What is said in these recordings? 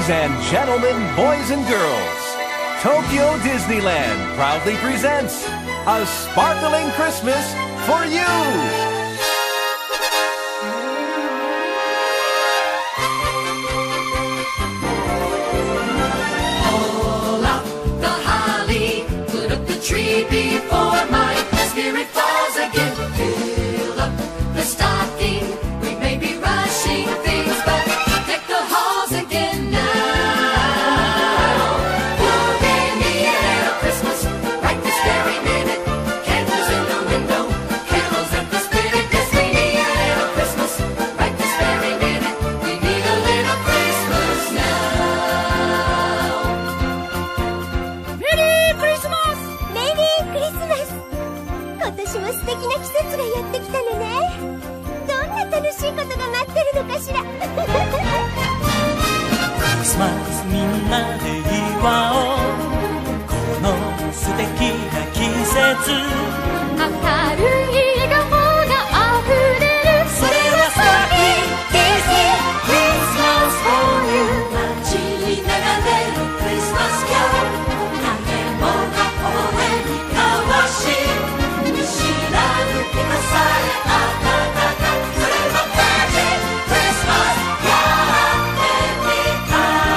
Ladies and gentlemen, boys and girls, Tokyo Disneyland proudly presents a sparkling Christmas for you! Pull up the holly, put up the tree before my spirit falls again. Fill up the stocking, we may be rushing things, but deck the halls again now. Pour in the air of Christmas, right this very minute. Candles in the window, carols at the spirit. Yes, we need a little Christmas, right this very minute. We need a little Christmas now. Merry Christmas! メリークリスマス。今年も素敵な季節がやってきたのね。どんな楽しいことが待ってるのかしら。 クリスマスみんなで祝おう、この素敵な季節。 明るい笑顔が溢れる、 それはスターティーディズニークリスマスフォーユー。 街に流れるクリスマスキャロル、誰もが微笑み交わし、見知らぬ人さえ温かく、それもマジッククリスマスやってみた。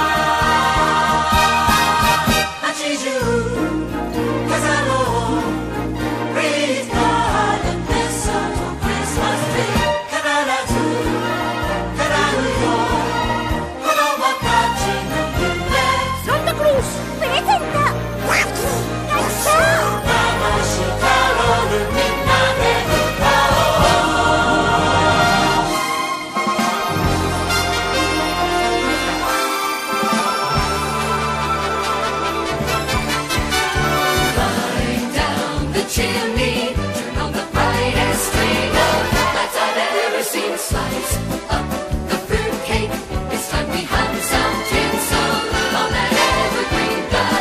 街中飾ろう Please God and mistletoe Christmas tree、 必ず叶うよ子供たちの夢。 サンタクロース。 プレゼント。ラッキー。やった楽しいキャロルみんなで歌おう。Climb down the chimney, turn on the brightest string of lights I've ever seen. Slice up the fruitcake, it's time we hung some tinsel on that evergreen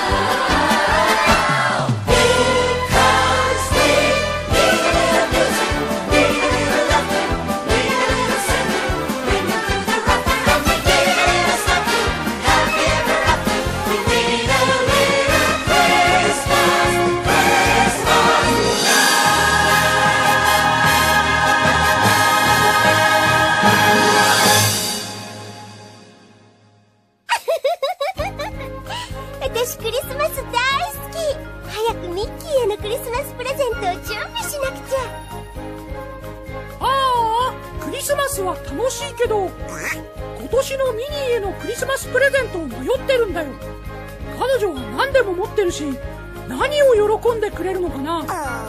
bough. Because we need a little music, need a little laughter, need a little singing, ringing through the rafter, and we need a little stocking, happy ever after. We need a little Christmas, Christmas now. 私クリスマス大好き。早くミッキーへのクリスマスプレゼントを準備しなくちゃ。 ああ、クリスマスは楽しいけど、今年のミニーへのクリスマスプレゼントを迷ってるんだよ。彼女は何でも持ってるし、何を喜んでくれるのかな。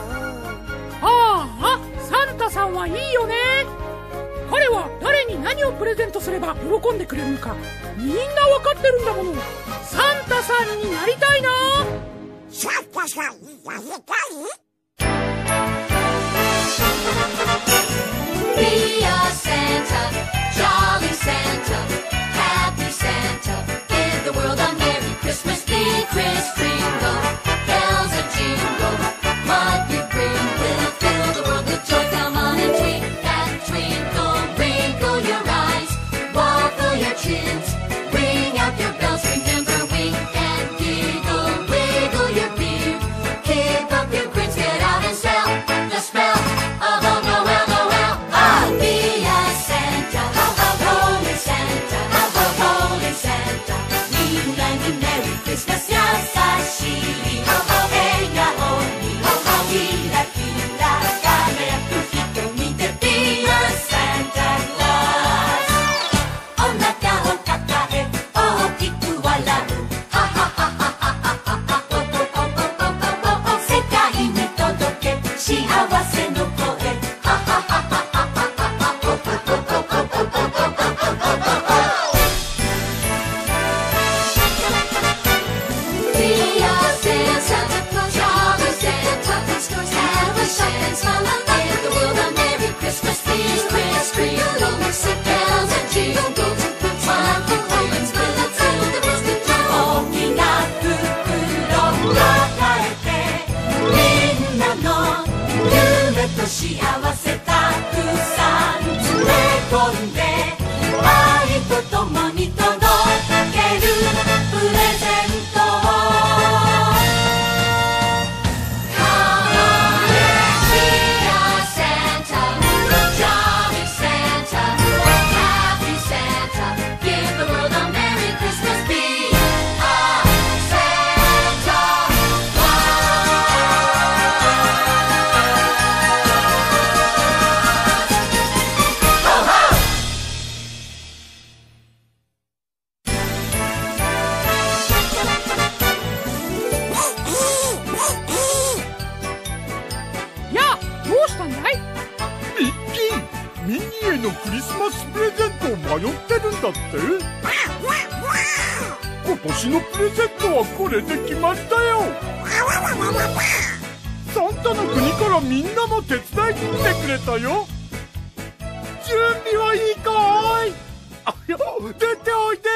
サンタさんはいいよね。彼は誰に何をプレゼントすれば喜んでくれるのか、みんなわかってるんだもの。サンタさんになりたいな。 サンタさんになりたい ？Be a Santa, jolly Santa, happy Santa, give the world a Merry Christmas. Be Kris Kringle, bells a jingle, what you bring will fill the world with joy. Come on and take that twinkle, wrinkle your eyes, waddle your chins, ring out your bells, remember wink and giggle, wiggle your beard, kick up your grins. イのクリスマスプレゼントを迷ってるんだって。今年のプレゼントはこれで決まったよ。サンタの国からみんなも手伝いに来てくれたよ。準備はいいかい？出ておいで。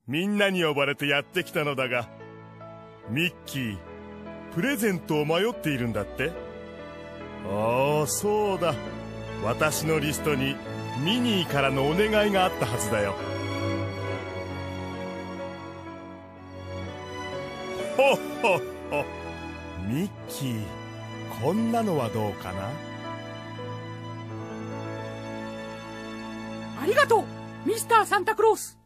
みんなに呼ばれてやってきたのだが、ミッキー、プレゼントを迷っているんだって？ああ、そうだ。私のリストにミニーからのお願いがあったはずだよ。ほっほっほ。ミッキー、こんなのはどうかな？ ありがとう、ミスターサンタクロース。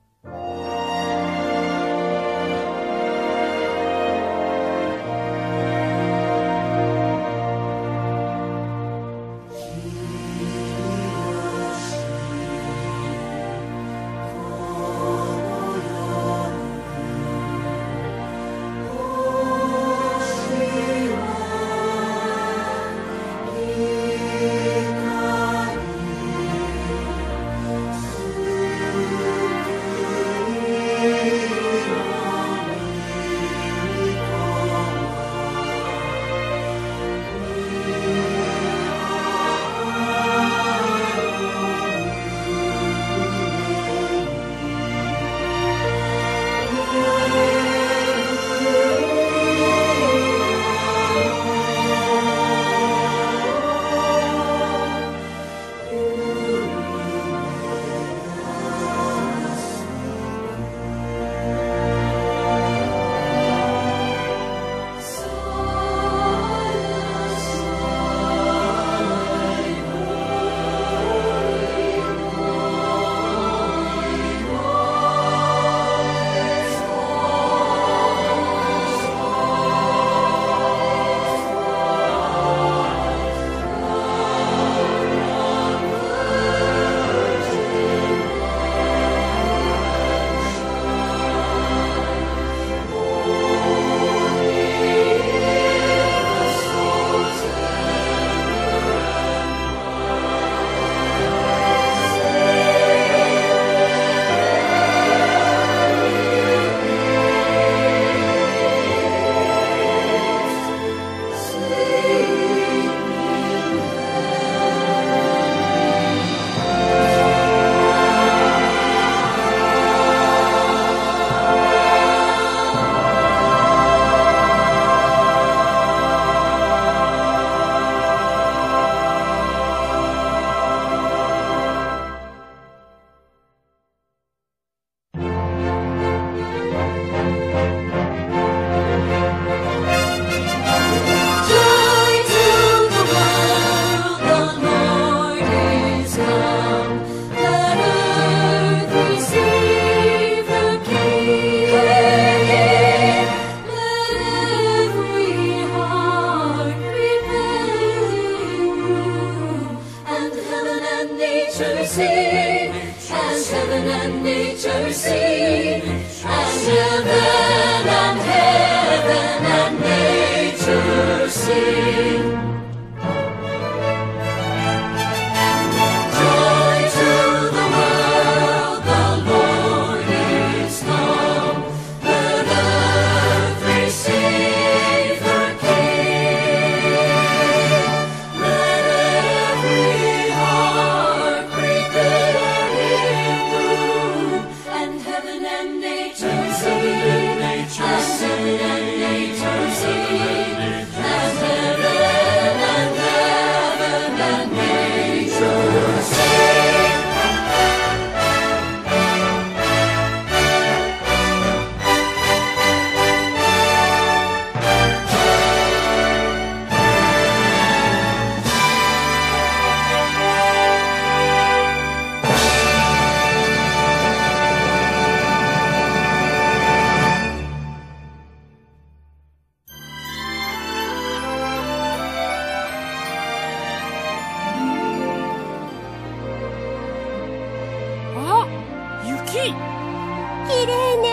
綺麗ね。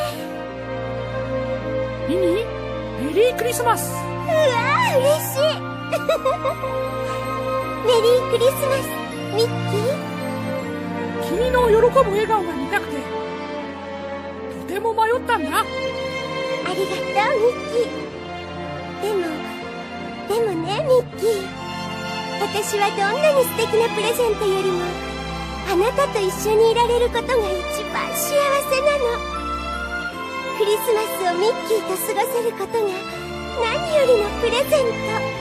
ミニー、メリークリスマス。 うわー、嬉しい。メリークリスマス、ミッキー。 君の喜ぶ笑顔が見たくてとても迷ったんだ。 ありがとう、ミッキー。でもね、ミッキー、私はどんなに素敵なプレゼントよりもあなたと一緒にいられることが一番幸せなの。 クリスマスをミッキーと過ごせることが何よりのプレゼント。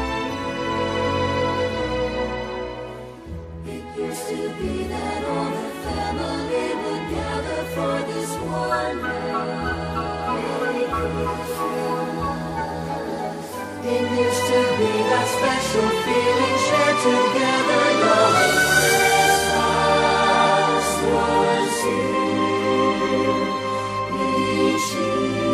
Used to be that all the family would gather for this one Merry Christmas. It used to be that special feeling shared together, knowing Christmas was here each year.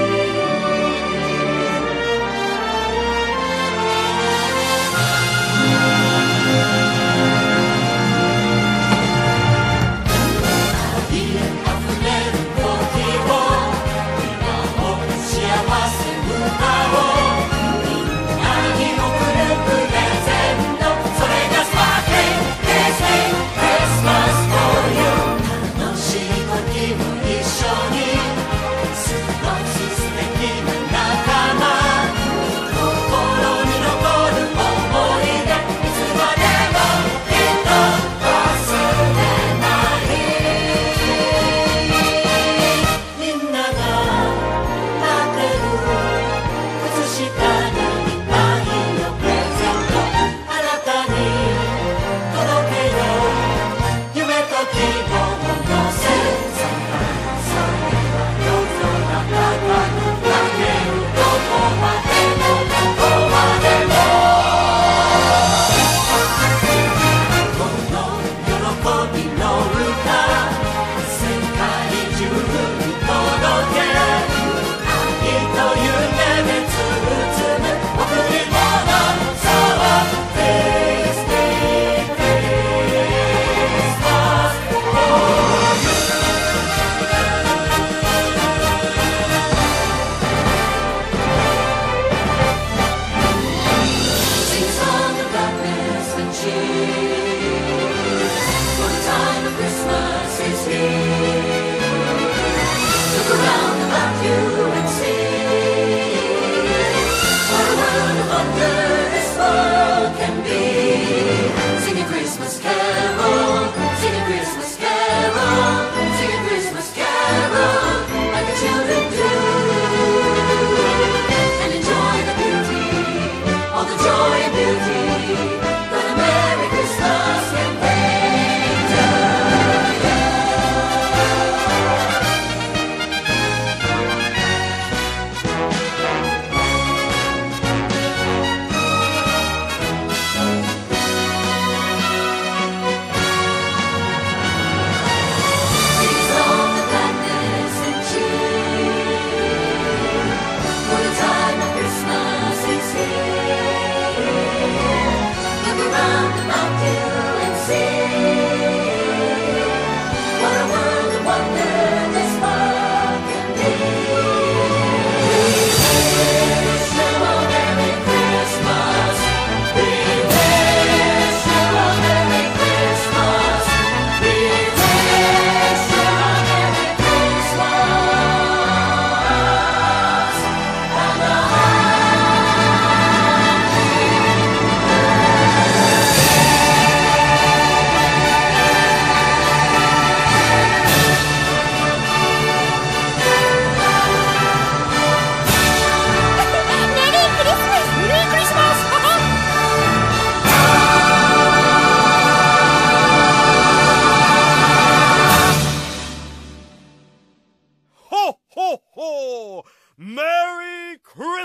Merry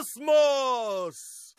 Christmas!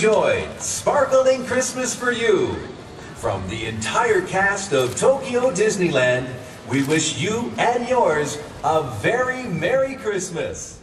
enjoyed Sparkling Christmas for You. From the entire cast of Tokyo Disneyland, we wish you and yours a very Merry Christmas.